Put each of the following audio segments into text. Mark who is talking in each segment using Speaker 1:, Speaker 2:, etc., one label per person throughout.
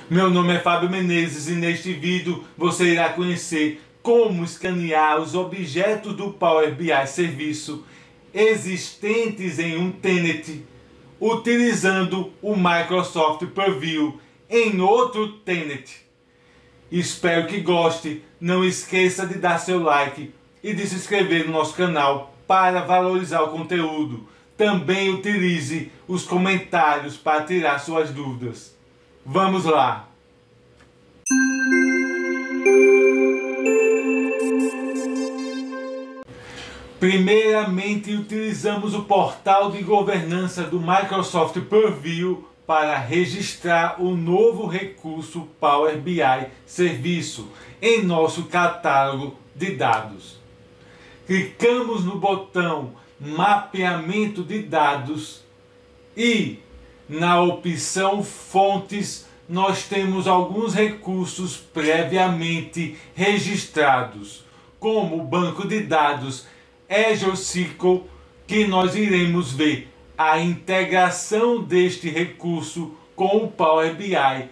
Speaker 1: Meu nome é Fábio Menezes e neste vídeo você irá conhecer como escanear os objetos do Power BI Serviço existentes em um tenant utilizando o Microsoft Purview em outro tenant. Espero que goste, não esqueça de dar seu like e de se inscrever no nosso canal para valorizar o conteúdo. Também utilize os comentários para tirar suas dúvidas. Vamos lá! Primeiramente, utilizamos o portal de governança do Microsoft Purview para registrar o novo recurso Power BI Serviço em nosso catálogo de dados. Clicamos no botão Mapeamento de dados e na opção Fontes nós temos alguns recursos previamente registrados, como o banco de dados Azure SQL, que nós iremos ver a integração deste recurso com o Power BI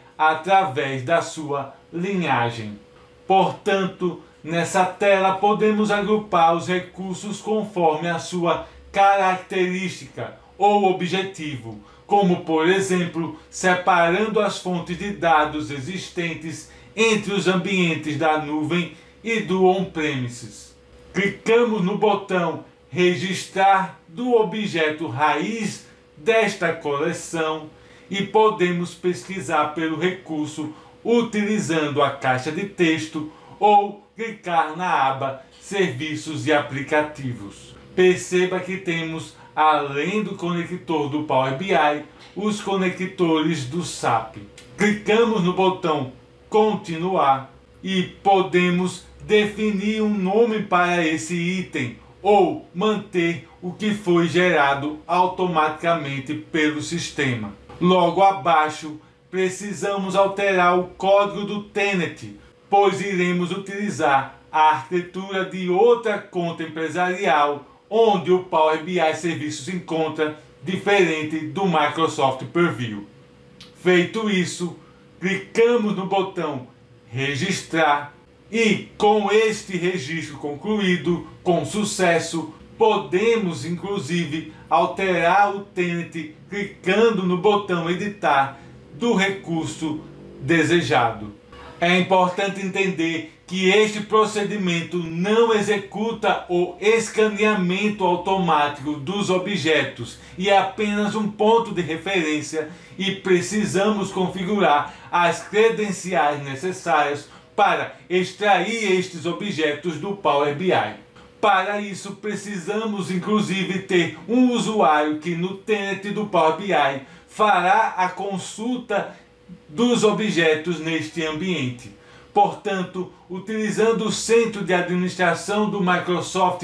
Speaker 1: através da sua linhagem. Portanto, nessa tela podemos agrupar os recursos conforme a sua característica ou objetivo, como por exemplo, separando as fontes de dados existentes entre os ambientes da nuvem e do on-premises. Clicamos no botão Registrar do objeto raiz desta coleção e podemos pesquisar pelo recurso utilizando a caixa de texto ou clicar na aba Serviços e Aplicativos. Perceba que temos, além do conector do Power BI, os conectores do SAP. Clicamos no botão Continuar e podemos definir um nome para esse item ou manter o que foi gerado automaticamente pelo sistema. Logo abaixo, precisamos alterar o código do tenant, pois iremos utilizar a arquitetura de outra conta empresarial onde o Power BI Serviço se encontra, diferente do Microsoft Purview. Feito isso, clicamos no botão Registrar e, com este registro concluído com sucesso, podemos inclusive alterar o tenant clicando no botão Editar do recurso desejado. É importante entender que este procedimento não executa o escaneamento automático dos objetos e é apenas um ponto de referência e precisamos configurar as credenciais necessárias para extrair estes objetos do Power BI. Para isso precisamos inclusive ter um usuário que no tenant do Power BI fará a consulta dos objetos neste ambiente. Portanto, utilizando o centro de administração do Microsoft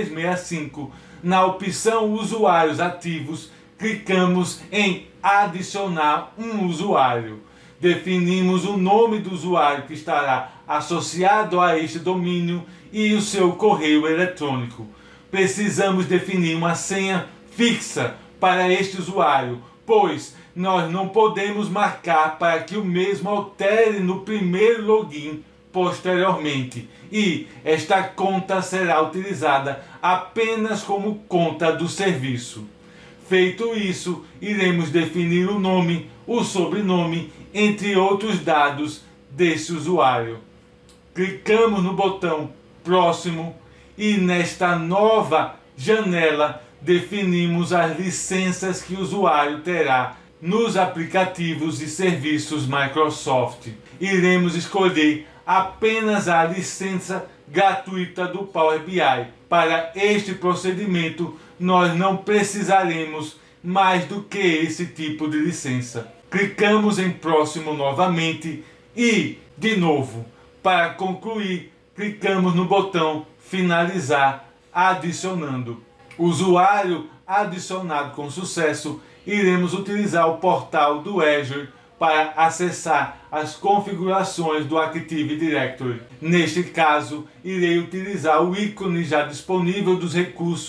Speaker 1: 365, na opção Usuários Ativos, clicamos em Adicionar um usuário. Definimos o nome do usuário que estará associado a este domínio e o seu correio eletrônico. Precisamos definir uma senha fixa para este usuário, pois nós não podemos marcar para que o mesmo altere no primeiro login posteriormente, e esta conta será utilizada apenas como conta do serviço. Feito isso, iremos definir o nome, o sobrenome, entre outros dados desse usuário. Clicamos no botão Próximo e nesta nova janela definimos as licenças que o usuário terá nos aplicativos e serviços Microsoft. Iremos escolher apenas a licença gratuita do Power BI. Para este procedimento, nós não precisaremos mais do que esse tipo de licença. Clicamos em Próximo novamente e, de novo, para concluir, clicamos no botão Finalizar, adicionando. Usuário adicionado com sucesso, iremos utilizar o portal do Azure para acessar as configurações do Active Directory. Neste caso, irei utilizar o ícone já disponível dos recursos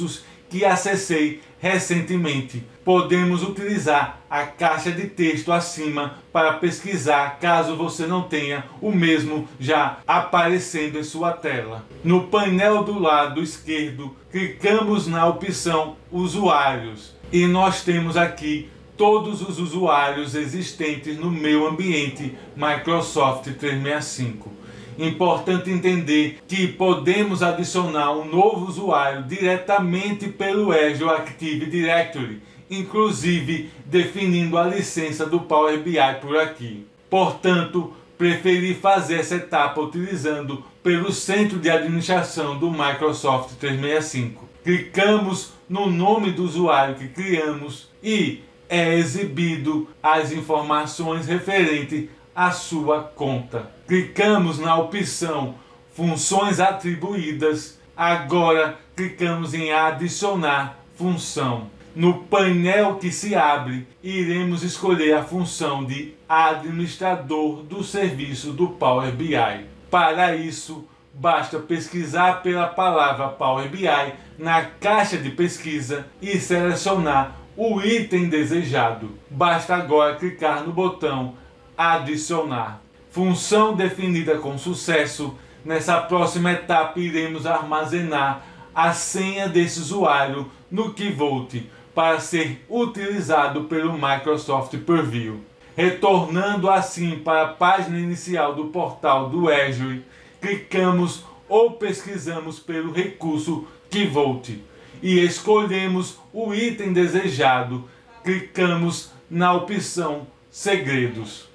Speaker 1: que acessei recentemente. Podemos utilizar a caixa de texto acima para pesquisar caso você não tenha o mesmo já aparecendo em sua tela. No painel do lado esquerdo, clicamos na opção Usuários e nós temos aqui todos os usuários existentes no meu ambiente Microsoft 365. Importante entender que podemos adicionar um novo usuário diretamente pelo Azure Active Directory, inclusive definindo a licença do Power BI por aqui. Portanto, preferi fazer essa etapa utilizando pelo centro de administração do Microsoft 365. Clicamos no nome do usuário que criamos e é exibido as informações referentes à sua conta. Clicamos na opção Funções atribuídas. Agora clicamos em Adicionar função. No painel que se abre, iremos escolher a função de Administrador do serviço do Power BI. Para isso, basta pesquisar pela palavra Power BI na caixa de pesquisa e selecionar o item desejado. Basta agora clicar no botão Adicionar. Função definida com sucesso. Nessa próxima etapa iremos armazenar a senha desse usuário no Key Vault para ser utilizado pelo Microsoft Purview. Retornando assim para a página inicial do portal do Azure, clicamos ou pesquisamos pelo recurso Key Vault e escolhemos o item desejado. Clicamos na opção Segredos.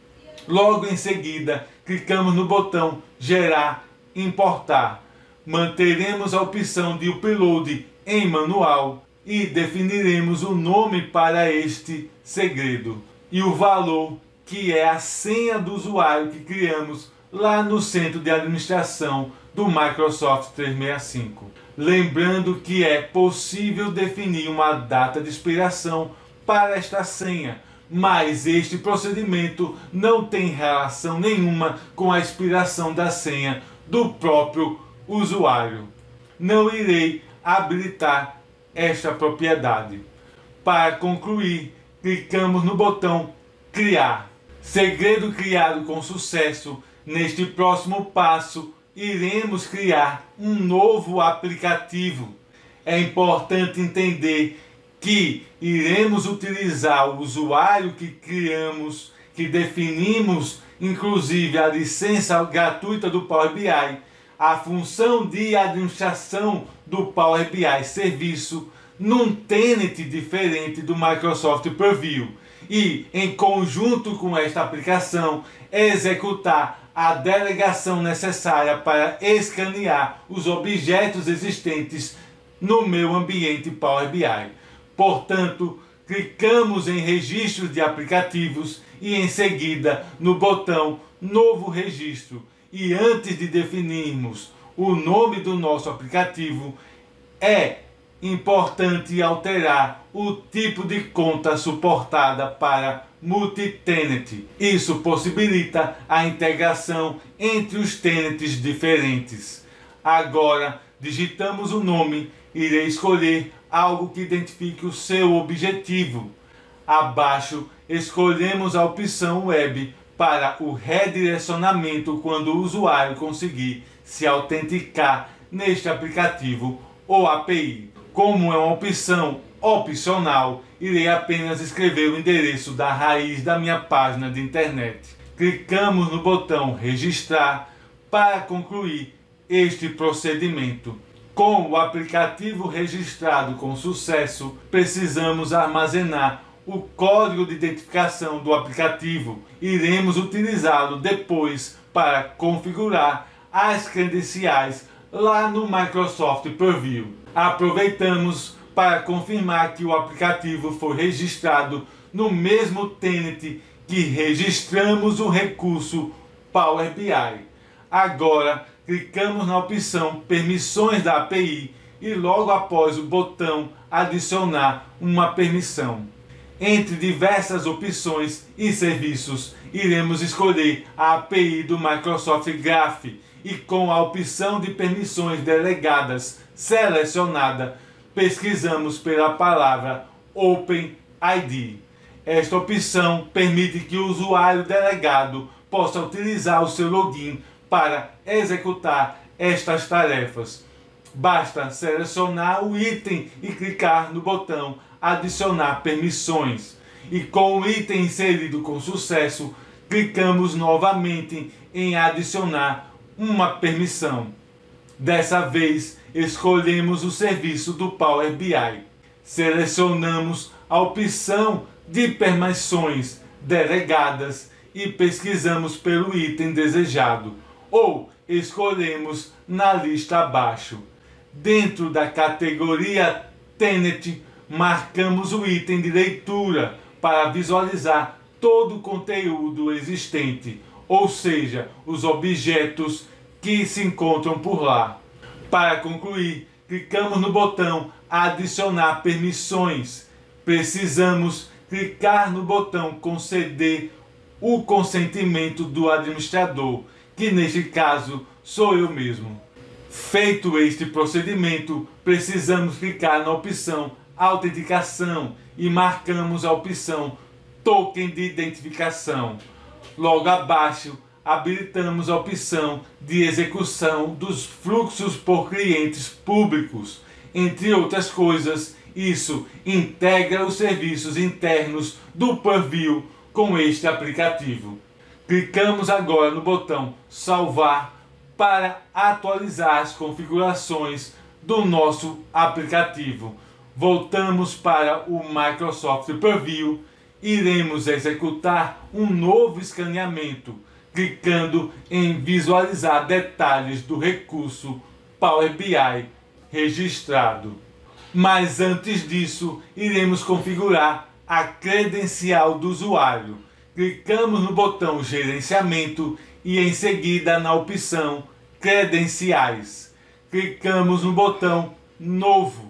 Speaker 1: Logo em seguida, clicamos no botão Gerar, Importar. Manteremos a opção de upload em manual e definiremos o nome para este segredo e o valor, que é a senha do usuário que criamos lá no centro de administração do Microsoft 365. Lembrando que é possível definir uma data de expiração para esta senha, mas este procedimento não tem relação nenhuma com a expiração da senha do próprio usuário. Não irei habilitar esta propriedade. Para concluir, clicamos no botão Criar. Segredo criado com sucesso. Neste próximo passo, iremos criar um novo aplicativo. É importante entender que iremos utilizar o usuário que criamos, que definimos, inclusive a licença gratuita do Power BI, a função de administração do Power BI serviço, num tenant diferente do Microsoft Purview e, em conjunto com esta aplicação, executar a delegação necessária para escanear os objetos existentes no meu ambiente Power BI. Portanto, clicamos em Registro de aplicativos e em seguida no botão Novo registro. E antes de definirmos o nome do nosso aplicativo, é importante alterar o tipo de conta suportada para multi-tenant. Isso possibilita a integração entre os tenants diferentes. Agora, digitamos o nome, irei escolher algo que identifique o seu objetivo. Abaixo, escolhemos a opção Web para o redirecionamento quando o usuário conseguir se autenticar neste aplicativo ou API. Como é uma opção opcional, irei apenas escrever o endereço da raiz da minha página de internet. Clicamos no botão Registrar para concluir este procedimento. Com o aplicativo registrado com sucesso, precisamos armazenar o código de identificação do aplicativo. Iremos utilizá-lo depois para configurar as credenciais lá no Microsoft Purview. Aproveitamos para confirmar que o aplicativo foi registrado no mesmo tenant que registramos o recurso Power BI. Agora, clicamos na opção Permissões da API e logo após o botão Adicionar uma permissão. Entre diversas opções e serviços, iremos escolher a API do Microsoft Graph e com a opção de permissões delegadas selecionada, pesquisamos pela palavra OpenID. Esta opção permite que o usuário delegado possa utilizar o seu login para executar estas tarefas. Basta selecionar o item e clicar no botão Adicionar permissões. E com o item inserido com sucesso, clicamos novamente em Adicionar uma permissão. Dessa vez, escolhemos o serviço do Power BI. Selecionamos a opção de permissões delegadas e pesquisamos pelo item desejado, ou escolhemos na lista abaixo. Dentro da categoria Tenet, marcamos o item de leitura para visualizar todo o conteúdo existente, ou seja, os objetos que se encontram por lá. Para concluir, clicamos no botão Adicionar permissões. Precisamos clicar no botão Conceder o consentimento do administrador, que neste caso sou eu mesmo. Feito este procedimento, precisamos clicar na opção Autenticação e marcamos a opção Token de identificação. Logo abaixo, habilitamos a opção de execução dos fluxos por clientes públicos. Entre outras coisas, isso integra os serviços internos do Purview com este aplicativo. Clicamos agora no botão Salvar para atualizar as configurações do nosso aplicativo. Voltamos para o Microsoft Purview e iremos executar um novo escaneamento, clicando em visualizar detalhes do recurso Power BI registrado. Mas antes disso, iremos configurar a credencial do usuário. Clicamos no botão Gerenciamento e em seguida na opção Credenciais. Clicamos no botão Novo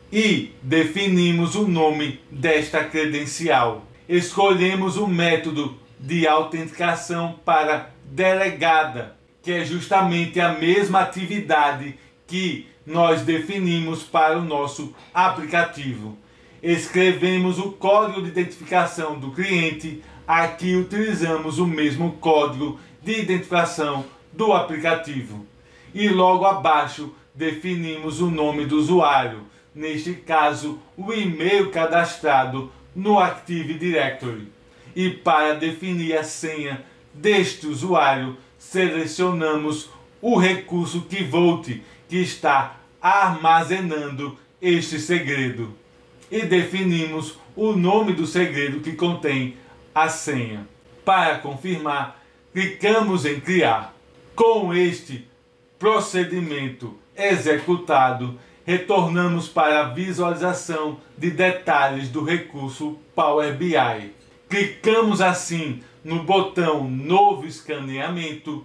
Speaker 1: e definimos o nome desta credencial. Escolhemos o método de autenticação para delegada, que é justamente a mesma atividade que nós definimos para o nosso aplicativo. Escrevemos o código de identificação do cliente. Aqui utilizamos o mesmo código de identificação do aplicativo. E logo abaixo definimos o nome do usuário, neste caso o e-mail cadastrado no Active Directory. E para definir a senha deste usuário, selecionamos o recurso Key Vault, que está armazenando este segredo. E definimos o nome do segredo que contém a senha. Para confirmar, clicamos em Criar. Com este procedimento executado, retornamos para a visualização de detalhes do recurso Power BI. Clicamos assim no botão Novo Escaneamento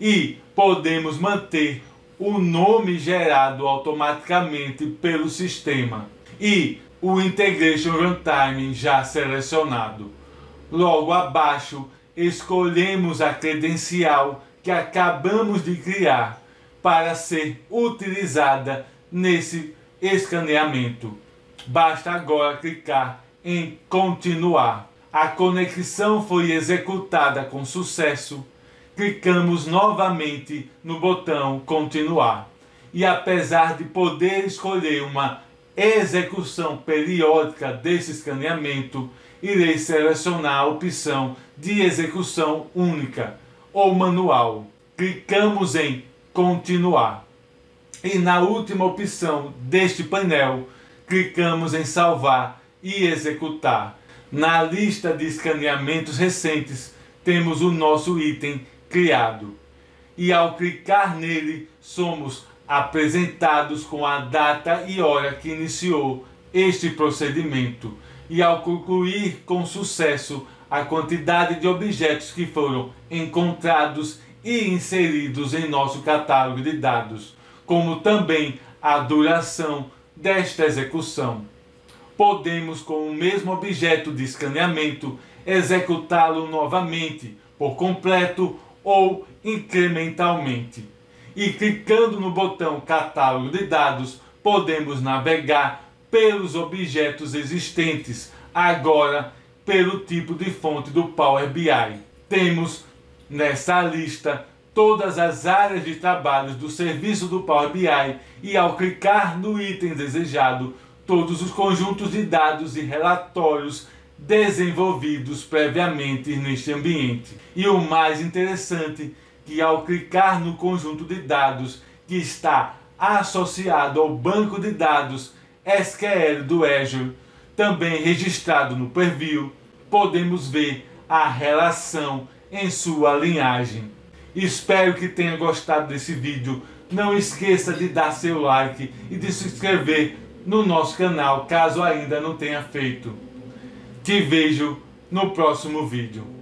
Speaker 1: e podemos manter o nome gerado automaticamente pelo sistema e o Integration Runtime já selecionado. Logo abaixo, escolhemos a credencial que acabamos de criar para ser utilizada nesse escaneamento. Basta agora clicar em Continuar. A conexão foi executada com sucesso. Clicamos novamente no botão Continuar. E apesar de poder escolher uma execução periódica desse escaneamento, irei selecionar a opção de execução única ou manual. Clicamos em Continuar. E na última opção deste painel, clicamos em Salvar e Executar. Na lista de escaneamentos recentes, temos o nosso item criado. E ao clicar nele, somos apresentados com a data e hora que iniciou este procedimento. E ao concluir com sucesso a quantidade de objetos que foram encontrados e inseridos em nosso catálogo de dados, como também a duração desta execução. Podemos, com o mesmo objeto de escaneamento, executá-lo novamente, por completo ou incrementalmente. E clicando no botão Catálogo de Dados, podemos navegar pelos objetos existentes, agora pelo tipo de fonte do Power BI. Temos nessa lista todas as áreas de trabalhos do serviço do Power BI e, ao clicar no item desejado, todos os conjuntos de dados e relatórios desenvolvidos previamente neste ambiente. E o mais interessante, que ao clicar no conjunto de dados que está associado ao banco de dados SQL do Azure, também registrado no Purview, podemos ver a relação em sua linhagem. Espero que tenha gostado desse vídeo. Não esqueça de dar seu like e de se inscrever no nosso canal, caso ainda não tenha feito. Te vejo no próximo vídeo.